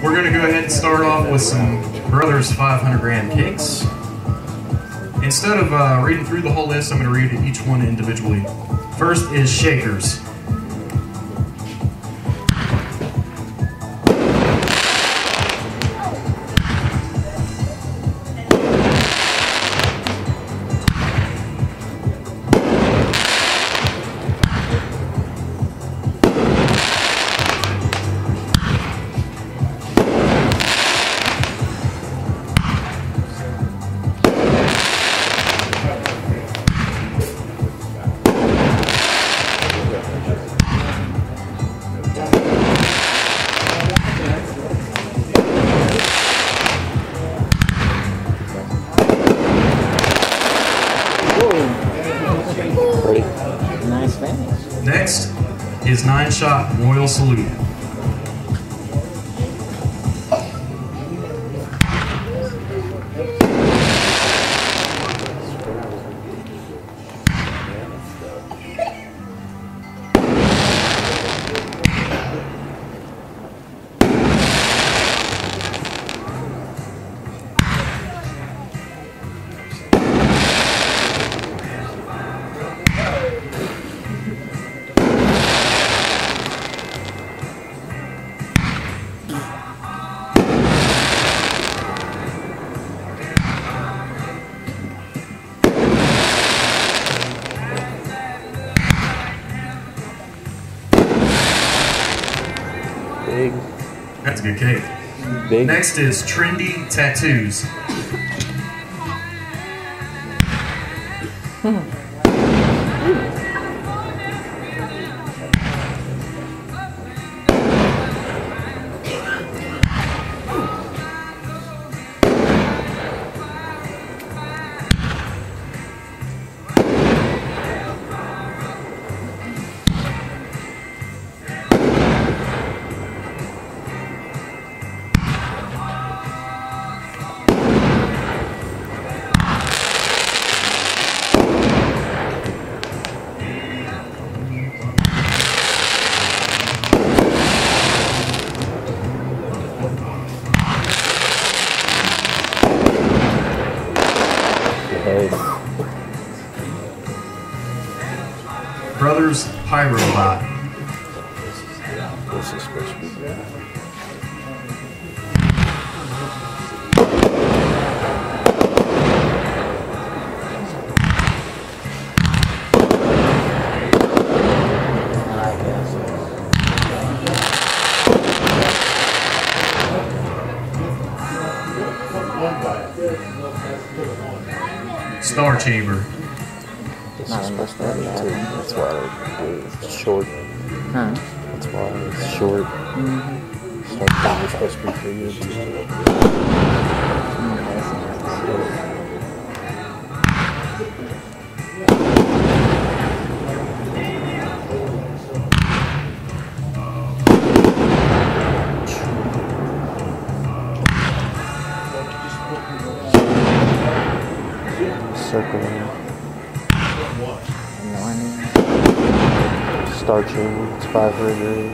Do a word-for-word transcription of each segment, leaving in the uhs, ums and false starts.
We're going to go ahead and start off with some Brothers five hundred gram cakes. Instead of uh, reading through the whole list, I'm going to read each one individually. First is shakers. Nice finish. Next is nine shot Royal Salute. Big. That's a good cake. Big. Next is Trendy Tattoos. Brothers Pyrobot. This is supposed to be good. Star Chamber. This is supposed to be two. That's why it's short. Huh? That's why it's short. Mm-hmm. Star Chamber is supposed to be three years. Circling. Star Chamber, it's five hundred.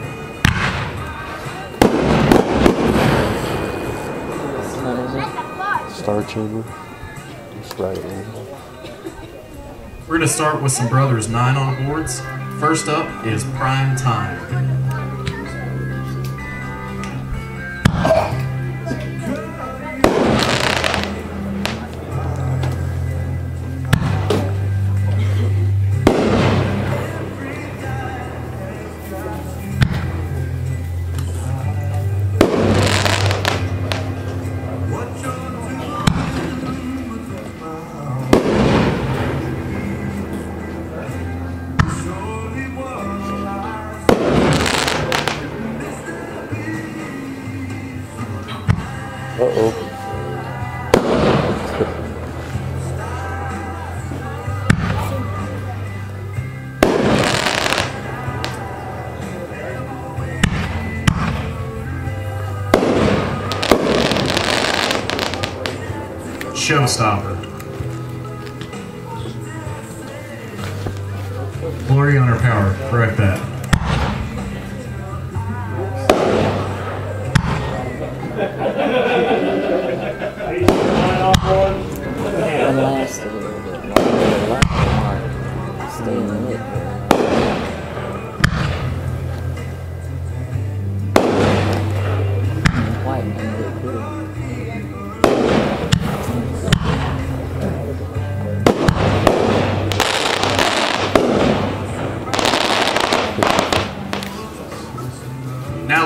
What is it? Star Chamber. It's right there. We're going to start with some Brothers nine on boards. First up is Prime Time. Uh-oh. Showstopper. Glory on her power. Correct that.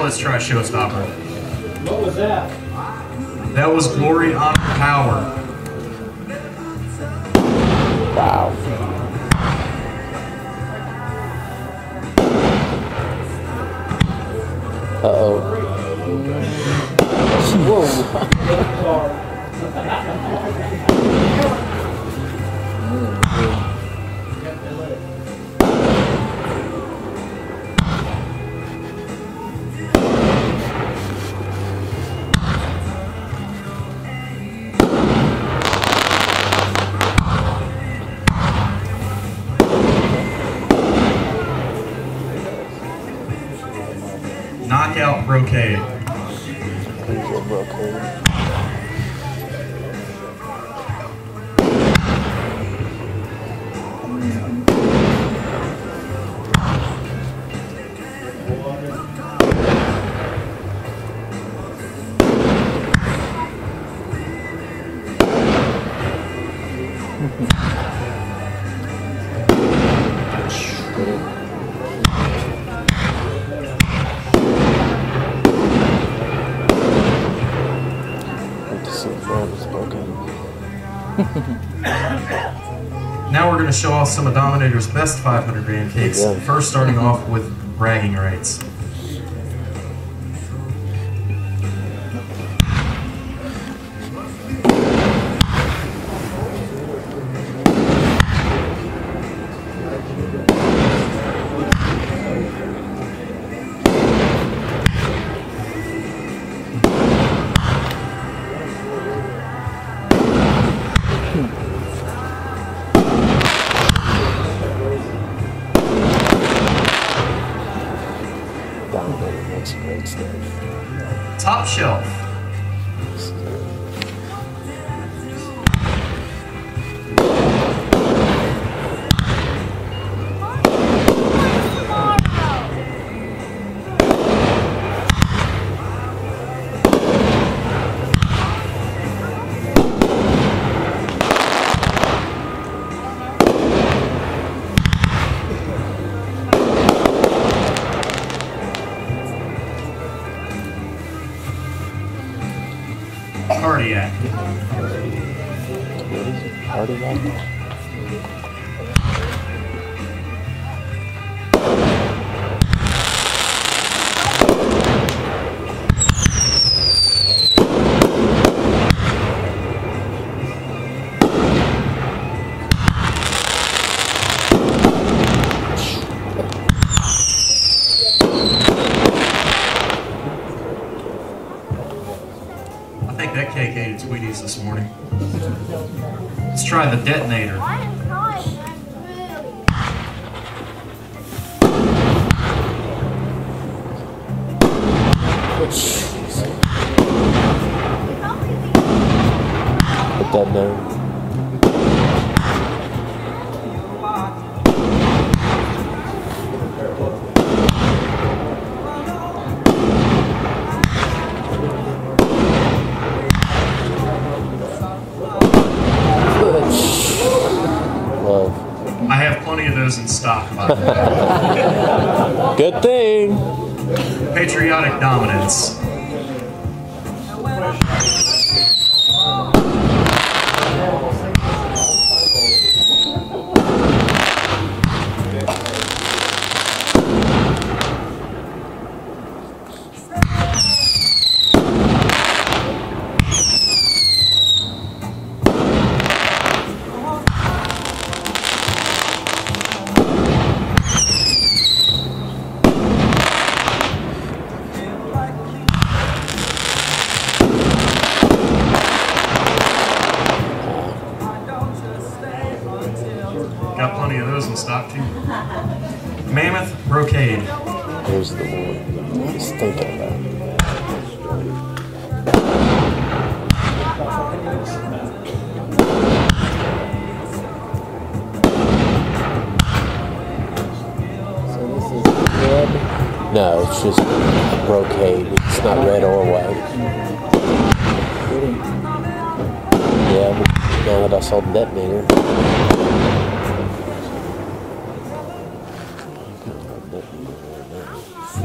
Now let's try Showstopper. What was that? That was Glory, Honor, Power. Wow. Uh-oh. Whoa. Knockout Brocade. Please get brocade. Now we're going to show off some of Dominator's best five hundred gram cakes. Yeah. First starting off with bragging rights. Dominator makes great stuff. Top Shelf. Cardiac. Cardiac? I think that cake ate its Wheaties this morning. Let's try the Detonator. I am trying, I'm really. Put that down. Love. I have plenty of those in stock, by the way. Good thing. Patriotic Dominance. Got plenty of those in stock too. Mammoth Brocade. Here's the one I was thinking about. So this is red. No, it's just brocade. It's not red or white. Yeah, but now that I saw the Detonator.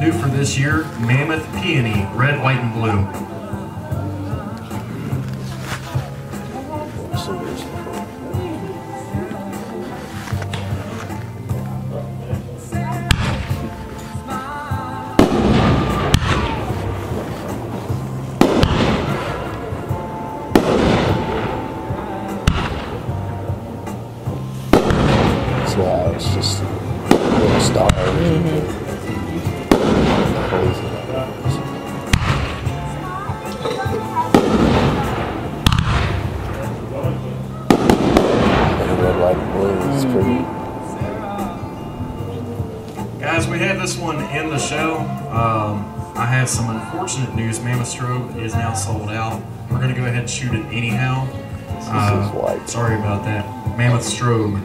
new for this year, Mammoth Peony, red, white, and blue. Yeah, it's just little stars. Mm-hmm. Crazy. And red, white, and blue is pretty. Guys, we had this one in the show. Um, I have some unfortunate news. Mammoth Strobe is now sold out. We're going to go ahead and shoot it anyhow. Uh, white. Sorry about that. Mammoth Strobe.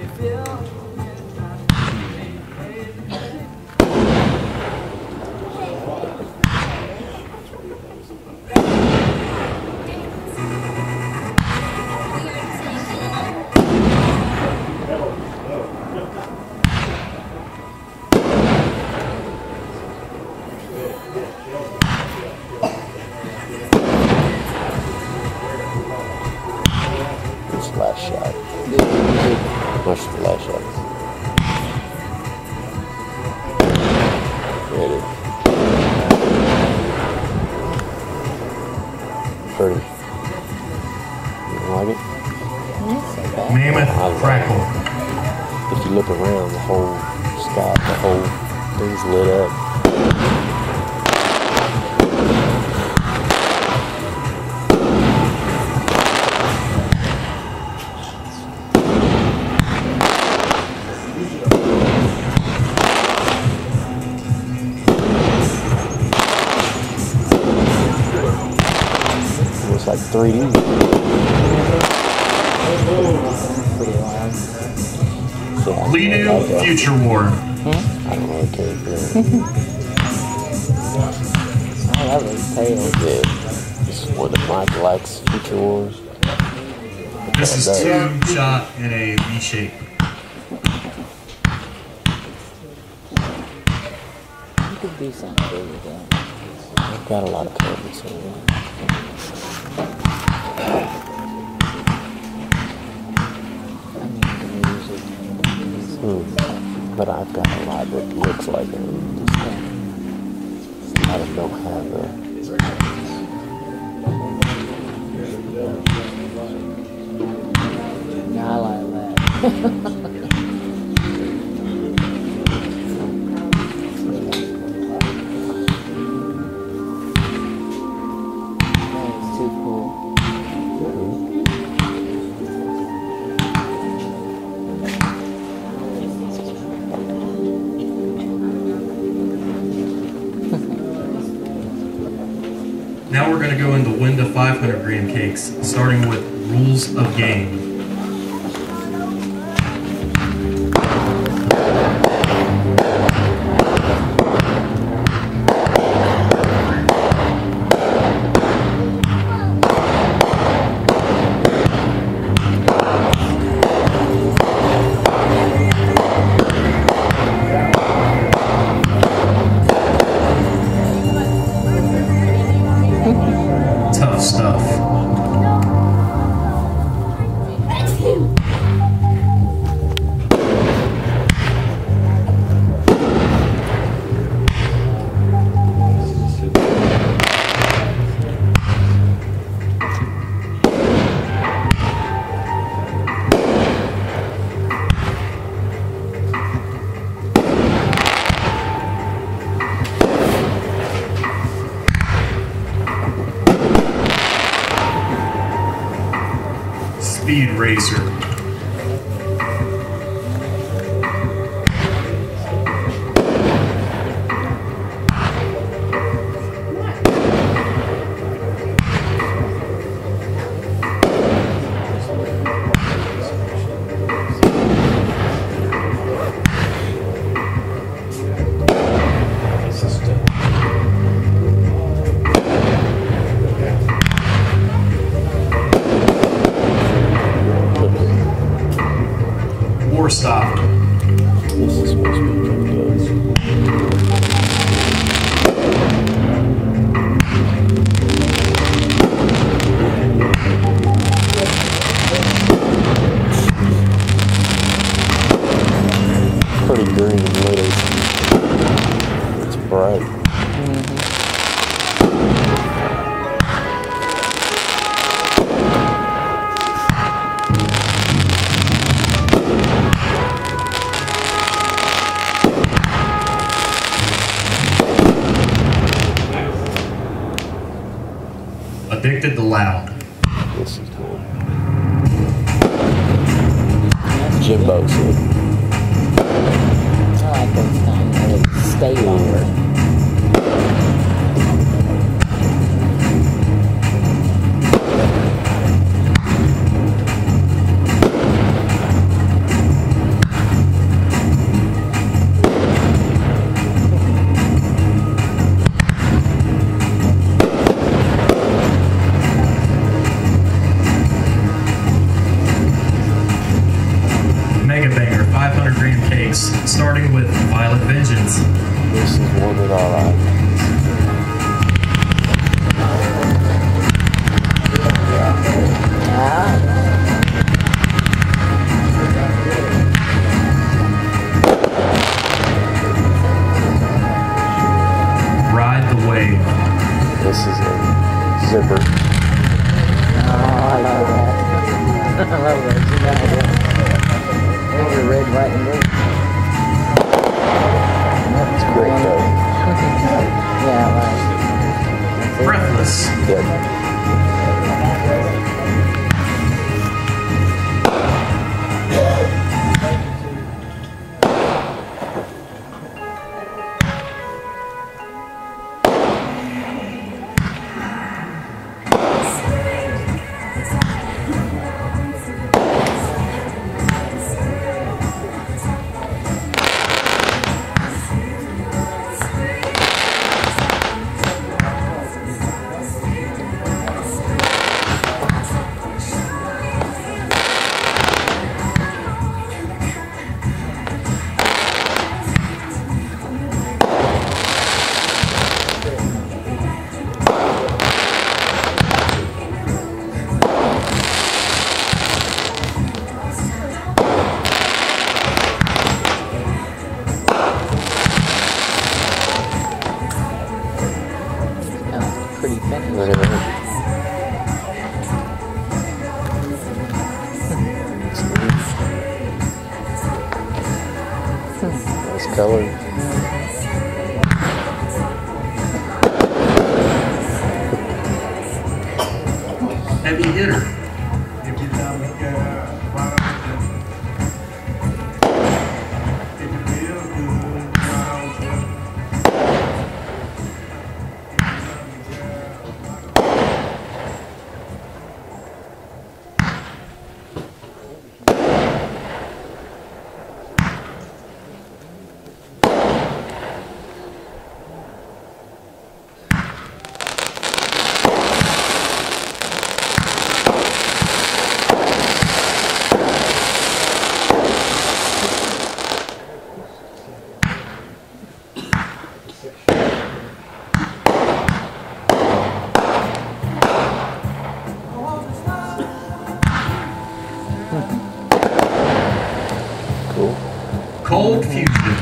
Last shot. Much the last shot. There it is. Pretty. You don't like it? Mammoth Crackle. If you look around, the whole sky, the whole thing's lit up. It's like three D. Linu Future War. I don't really care for it. I love his tail. Yeah. This is one of Mike likes Future Wars. This is two shot in a V shape. You could do something good with that. I've got a lot of cabinets in there. Hmm. But I've got a lot that looks like it. I don't have a. Nah, I like that. That is too cool. Now we're going to go into Winda five hundred gram cakes, starting with Rules of Game. Tough stuff. Speed Racer. Addicted to Loud. This is cool. Jimbo shit. I like those kind that stay longer. Mega Banger, five hundred gram cakes, starting with Violet Vengeance. This is one that I like. Ah, Ride the Wave. This is a zipper. oh, I love that. I love that. You know that. There's a red, white, and blue. It's great though. Yeah, right. That's it. Breathless. Good. Oh, pretty finish. Look at that. It's nice color. Heavy Hitter. Cool. Cold Fusion.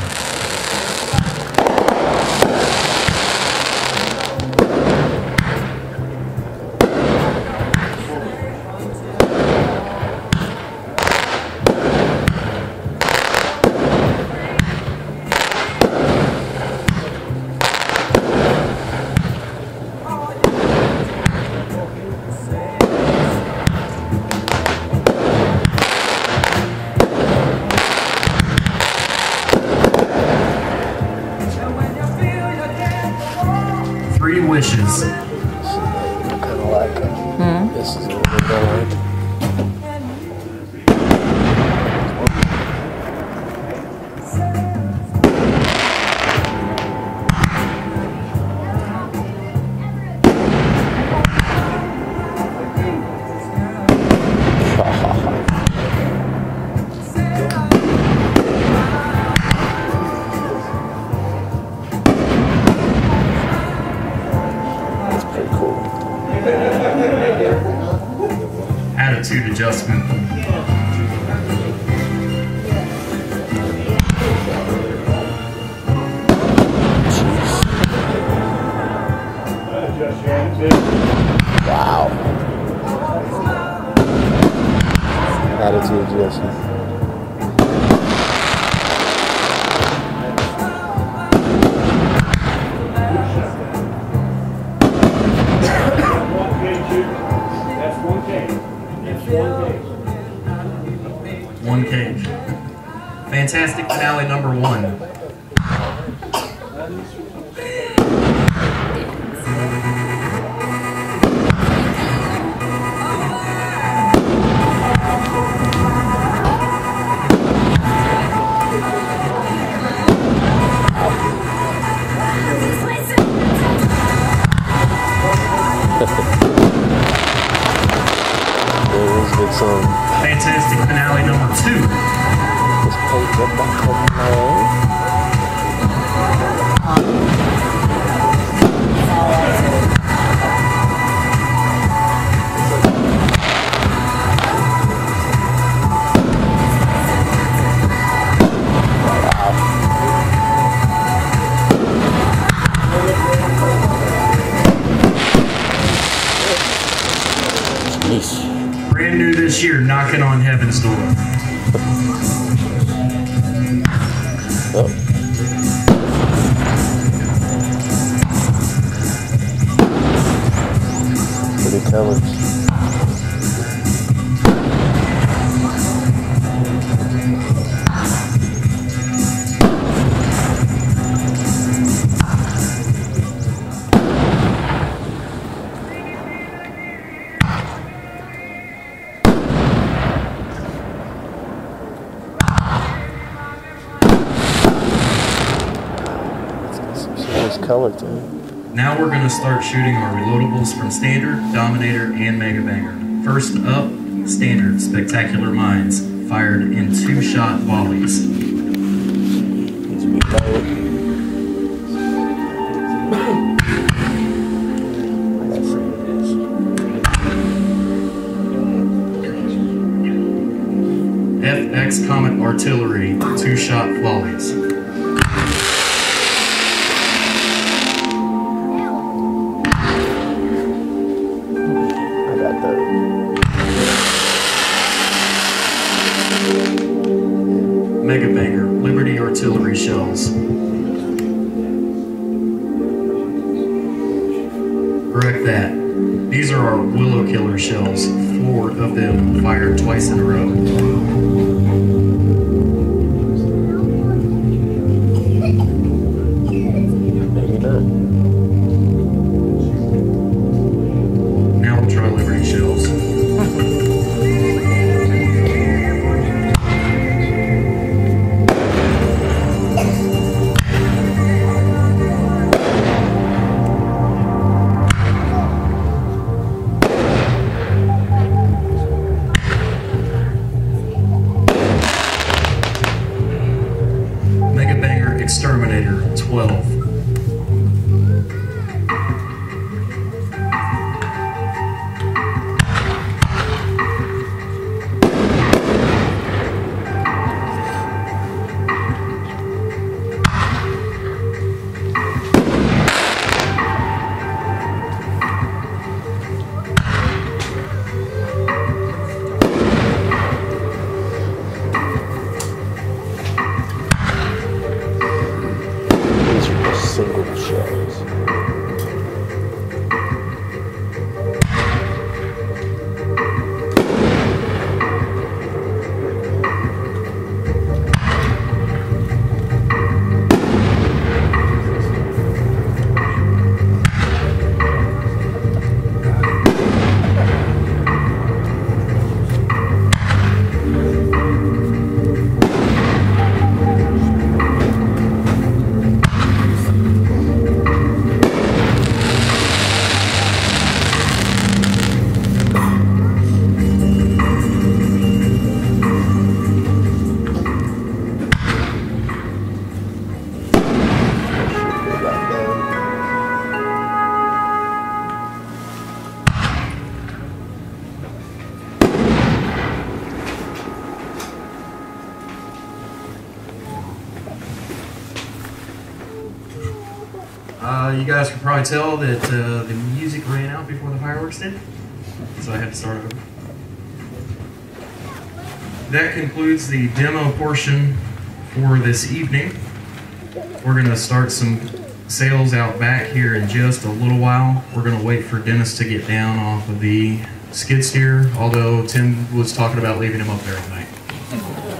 Three Wishes. I kind of like it. This is a little bit better. That's pretty cool. Attitude Adjustment. Wow. Attitude adjustment. one cage. Fantastic finale number one. Good song. Fantastic finale number two. This page up back on there. Brand new this year, knocking on heaven's door. Oh. Pretty colors. Color to it. Now we're going to start shooting our reloadables from Standard, Dominator, and Mega Banger. First up, Standard Spectacular Minds, fired in two-shot volleys. Needs to be low. F X Comet Artillery, two-shot volleys. Mega Banger, Liberty Artillery Shells. Correct that. These are our Willow Killer shells. Four of them fired twice in a row. Maybe not. Now we'll try Liberty shells. Exterminator, twelve. Single shells. Uh, you guys can probably tell that uh, the music ran out before the fireworks did, so I had to start over. That concludes the demo portion for this evening. We're going to start some sales out back here in just a little while. We're going to wait for Dennis to get down off of the skid steer, although Tim was talking about leaving him up there all night.